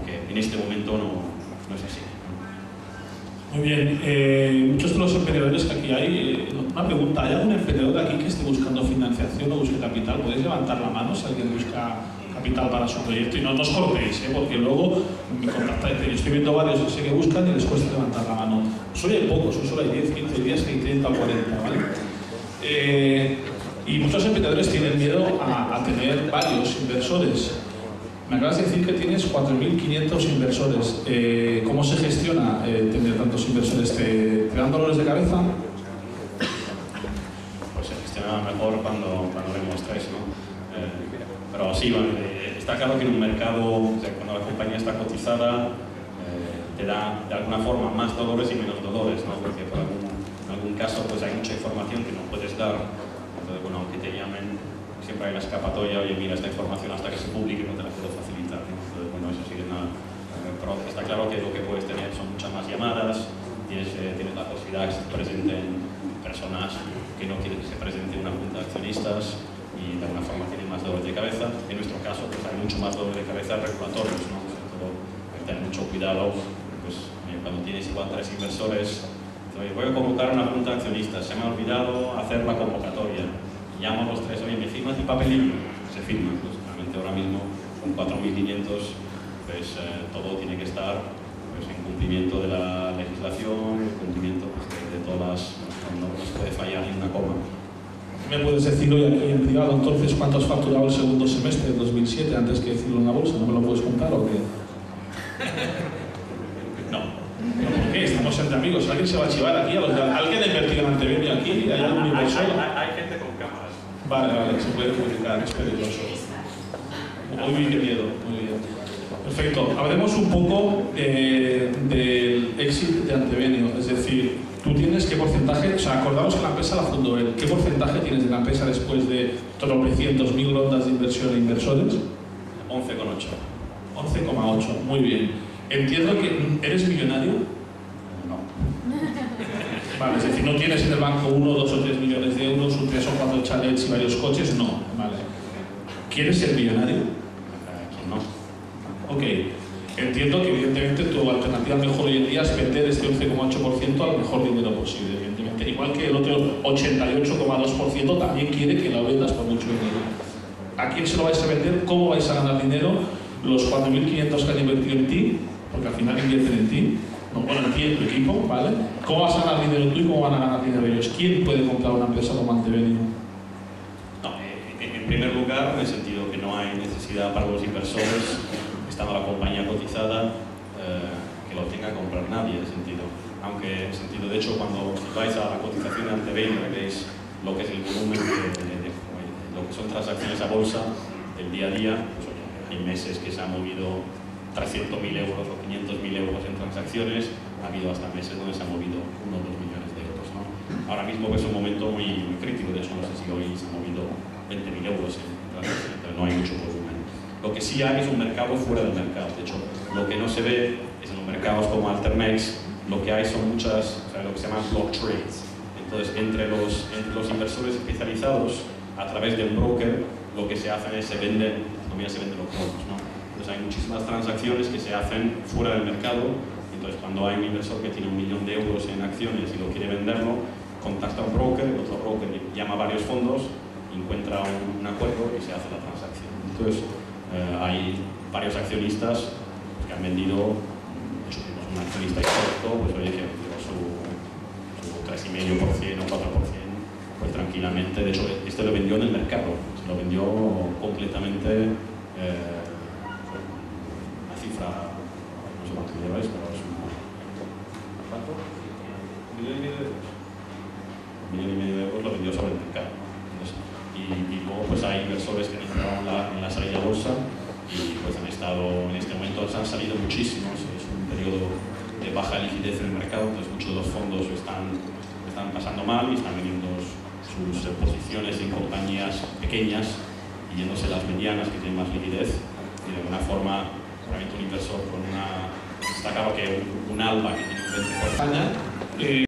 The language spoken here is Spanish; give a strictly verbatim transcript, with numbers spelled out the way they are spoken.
aunque en este momento no, no es así. Muy bien, eh, muchos de los emprendedores que aquí hay, eh, una pregunta, ¿hay algún emprendedor aquí que esté buscando financiación o busque capital? ¿Podéis levantar la mano si alguien busca capital para su proyecto? Y no, no os cortéis, ¿eh? Porque luego me contactáis. Yo estoy viendo varios que sé que buscan y les cuesta levantar la mano. Solo hay pocos, solo hay diez, quince días, hay treinta o cuarenta, ¿vale? Eh, y muchos emprendedores tienen miedo a, a tener varios inversores. Me acabas de decir que tienes cuatro mil quinientos inversores. Eh, ¿Cómo se gestiona eh, tener tantos inversores? ¿Te, ¿Te dan dolores de cabeza? Pues se gestiona mejor cuando, cuando demuestráis, ¿no? Eh, pero sí, bueno, eh, está claro que en un mercado, o sea, cuando la compañía está cotizada, eh, te da de alguna forma más dolores y menos dolores, ¿no? Porque por algún, en algún caso pues hay mucha información que no puedes dar. Entonces, bueno, aunque te llamen, siempre hay una escapatoria, oye, mira, esta información hasta que se publique no te la puedo facilitar, ¿no? Entonces, bueno, eso sí que es nada. Pero está claro que lo que puedes tener son muchas más llamadas, tienes, eh, tienes la posibilidad de que se presenten personas que no quieren que se presente una junta de accionistas y de alguna forma tienen más dolor de cabeza. En nuestro caso, pues hay mucho más dolor de cabeza regulatorios, ¿no? Sobre todo, hay que tener mucho cuidado, pues eh, cuando tienes igual tres inversores, oye, voy a convocar una junta de accionistas, se me ha olvidado hacer la convocatoria. Llamo a los tres, oye, ¿me firmas el papelillo? Se firma. Pues realmente ahora mismo, con cuatro mil quinientos, pues eh, todo tiene que estar pues, en cumplimiento de la legislación, en cumplimiento pues, de, de todas las... No, no se puede fallar ni una coma. ¿Me puedes decir hoy aquí en privado entonces cuánto has facturado el segundo semestre de dos mil siete antes que decirlo en la bolsa? ¿No me lo puedes contar o qué? No. ¿No? ¿Por qué? Estamos entre amigos. ¿Alguien se va a chivar aquí? ¿Alguien ha invertido en Anteveni aquí? ¿Hay algún inversor? Hay, hay, hay gente con cámaras. Vale, vale, se puede publicar, es peligroso. Muy bien, qué miedo, muy bien. Perfecto, hablemos un poco eh, del éxito de Anteveni, es decir, tú tienes qué porcentaje, o sea, acordamos que la empresa la fundó él, ¿qué porcentaje tienes de la empresa después de tropecientos mil rondas de inversión e inversores? once coma ocho. once coma ocho, muy bien. Entiendo que eres millonario. No. Vale, es decir, no tienes en el banco uno, dos o tres millones de euros, un tres o cuatro chalets y varios coches, no. Vale. ¿Quieres ser millonario? Aquí no. Ok. Entiendo que evidentemente tu alternativa mejor hoy en día es vender este once coma ocho por ciento al mejor dinero posible, evidentemente. Igual que el otro ochenta y ocho coma dos por ciento también quiere que lo vendas por mucho dinero. ¿A quién se lo vais a vender? ¿Cómo vais a ganar dinero? Los cuatro mil quinientos que han invertido en ti, porque al final invierten en ti. No, bueno, en ti y en tu equipo, ¿vale? ¿Cómo vas a ganar dinero tú y cómo van a ganar dinero ellos? ¿Quién puede comprar una empresa como Anteveni? No, eh, en primer lugar, en el sentido que no hay necesidad para los inversores, estando la compañía cotizada, eh, que lo tenga que comprar nadie, en el sentido. Aunque, en sentido, de hecho, cuando vais a la cotización de Anteveni, veis lo que es el volumen de, de, de, de lo que son transacciones a bolsa del día a día, pues, oye, hay meses que se han movido trescientos mil euros o quinientos mil euros en transacciones, ha habido hasta meses donde se han movido uno o dos millones de euros, ¿no? Ahora mismo es un momento muy, muy crítico, de hecho no sé si hoy se han movido veinte mil euros en transacciones, pero no hay mucho volumen. Lo que sí hay es un mercado fuera del mercado, de hecho lo que no se ve es en los mercados como Altermex, lo que hay son muchas, o sea, lo que se llaman block trades. Entonces entre los, entre los inversores especializados, a través de un broker, lo que se hace es se venden, no mira, se venden los bonos, ¿no? Entonces hay muchísimas transacciones que se hacen fuera del mercado. Entonces cuando hay un inversor que tiene un millón de euros en acciones y lo quiere venderlo, contacta a un broker, el otro broker llama a varios fondos, encuentra un, un acuerdo y se hace la transacción. Entonces eh, hay varios accionistas que han vendido, de hecho tenemos un accionista histórico, pues oye, que vendió su, su tres coma cinco por ciento o cuatro por ciento, pues tranquilamente. De hecho este lo vendió en el mercado, se lo vendió completamente. Eh, Cifra, no sé cuánto lleváis, pero es un... ¿Cuánto? ¿Un millón y medio de euros? Un millón y medio de euros lo vendió sobre el mercado. Entonces, y, y luego pues hay inversores que han entrado en la, en la salida bolsa y pues han estado, en este momento han salido muchísimos, es un periodo de baja liquidez en el mercado, entonces muchos de los fondos están, están pasando mal y están vendiendo sus posiciones en compañías pequeñas y yéndose las medianas que tienen más liquidez y de alguna forma realmente un inversor con una... Está claro que un, un ALBA que tiene un veinte por ciento... España, eh,